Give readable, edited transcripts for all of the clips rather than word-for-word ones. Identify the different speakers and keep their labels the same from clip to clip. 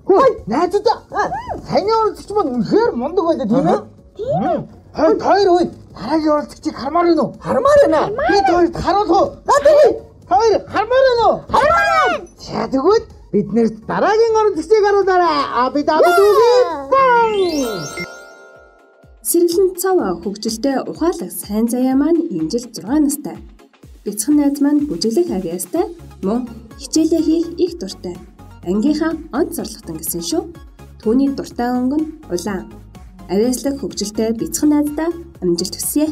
Speaker 1: Хөөе, найзуудаа. Саяны оролцогч маань үнэхээр мундаг байлаа тийм ээ? Тийм. Хоёр үед дараагийн оролцогчийг хармаар байна уу? Хармаар байна. Би хоёрт харуулах уу? Хоёр хармаар байна уу? Хармаар байна. За тэгвэл бид нэрт дараагийн оролцогчийг харуулаарай. Абидүгийн бан.
Speaker 2: Сэргэлэн цав хөгжилтэй ухаалаг сайн заяа маань энэ жил 6 настай. Бяцхан найз маань бүжиглэх авьяастай, мөн хичээлээ хийх их дуртай. Ангийнхаа онц зарлахтан гэсэн шүү. Түүний дуртай өнгө нь улаан. Авьяаслаг хөгжилтэй бяцхан найздаа амжилт хүсье.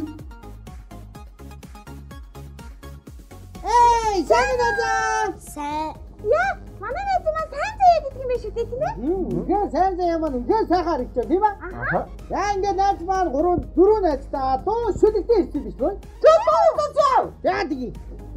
Speaker 1: Сайн найзаа.
Speaker 3: Сайн. Яа, манай найз маань сайн заяа гэдэг юм биш үү тийм ээ?
Speaker 1: Үнэхээр сайн заяа маань үнэхээр сайхан харагдаж тийм ээ? За ингээд найз маань 4 найзтаа дуу шүлэгтэй ирсэн биш үү? Зөө. Яа дий.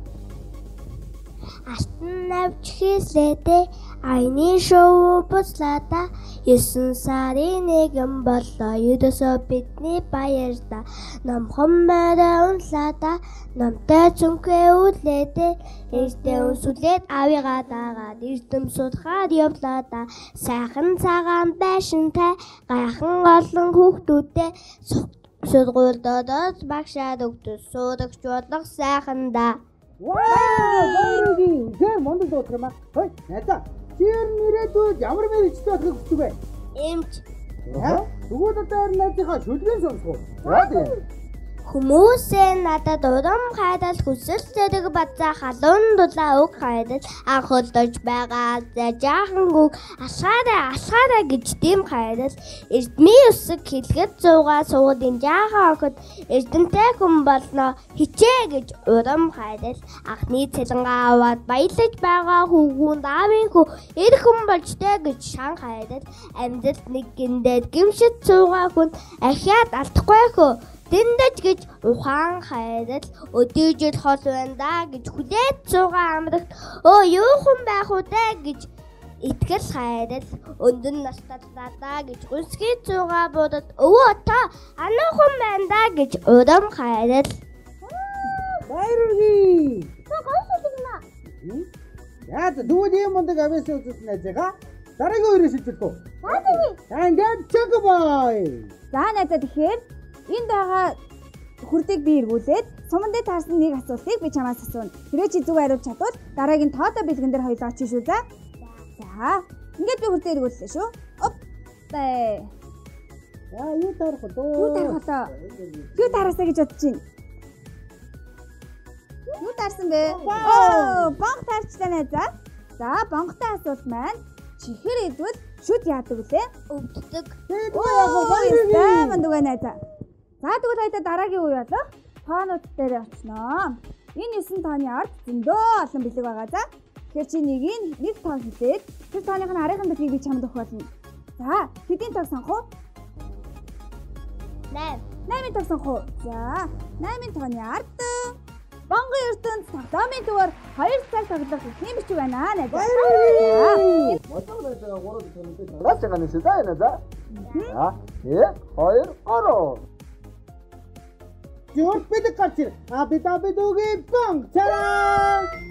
Speaker 3: Алтан навч хийслээдээ айны шоу буслаада 9 сарын 1 боллоо юдосо бидний баярда номхон морой унлаада номтой цүнхээ үлээдээ эрдээ өнсүлээд авигаа дагаад эрдэм судахаар явлаада сайхан цагаан байшинтай гайхан олон хүүхдүүдтэй сургуульдодод багшаад өгдөг суудагч болох сайханда.
Speaker 1: Вау! Үнэхээр мундаг дуу юм аа. Хөөе, найзаа. Чи нэрээд ямар мэрэгчтэй болохыг хүсдэг вэ?
Speaker 3: Эмч.
Speaker 1: Тэгвэл одоо найзынхаа шүлгийн сонсгоо. За тийм.
Speaker 3: Хүмүүсээ надад урам хайдал хүсэл зэрэг бацаа халуун дулаа үг хайдал анх удаж байгаа жаахан үг алхаараа гэж тийм хайдал эрдмийн үсэг хэлгээд зуугаа суудын жаахан охид эрдэнтэй хүн болно хичээ гэж урам хайдал анхны цэлэнгаа аваад баялаж байгаа хүүгүүнд аавын хүү эр хүн болжтэй гэж шан хайдал амьдрал нэг гиндээд гимшид суугаа хүн ахиад алдахгүй хөө Дэндэж гэж ухаан хайрал өдөөжил хол байна да гэж хүлээд цуугаа амрагт юу хүн байх уу дээ гэж итгэл хайрал өндөн насталлаа да гэж гүсгий цуугаа бодод өвөө та анаа хүн байна да гэж урам хайрал
Speaker 1: Баяргий.
Speaker 3: Гойсолгоно.
Speaker 1: Яа дүү ийм мундаг авьяас үзсэн найзгаа дараагийн хоёроо шилжүүлэх үү?
Speaker 3: За тийм.
Speaker 1: Ингээд чокбой.
Speaker 4: За найзаа тэгэхээр энд байгаа хүрдийг би эргүүлээд суман дээр таарсан нэг асуултыг би чамаас асууна. Тэрээ чи зөв хариулж чадвал дараагийн тоодо бэлгэн дээр хоёулаа очиж шүү за. За. Ингээд би хүрдээ эргүүллээ шүү. Оп. Бай.
Speaker 1: Яа юу тарах вэ?
Speaker 4: Юу тарах вэ? Юу тараасаа гэж бодож байна? Юу таарсан бэ? Бонх таарчтай найзаа. За, бонхтой асуулт маань чихэр идвэл шүд яадаг вүлээ?
Speaker 3: Өвддөг.
Speaker 4: Баярлалаа мандугай найзаа. За тэгвэл хайда дараагийн үе болоо. Тоонууд дээр очноо. Энэ 9 тооны ард зөндөө олон бэлэг байгаа за. Тэгэхээр чи нэг тоон хэлээд тэр тооных нь арийнхын бэлгийг би чамд өгөх болно. За хэдийн тоог сонгох уу?
Speaker 3: 8.
Speaker 4: 8-ын тоог сонгох уу? За 8-ын тооны ард Бонгон ертөнд тоглоомын дугаар 2 цаг тоглох тийм ч байна найзаа.
Speaker 1: Мотоороо 3 тонтой тоглож байгаа юм шиг байна за. За 2 ороо. Юу бид гарч ир. Абидүгийн бонг чараа.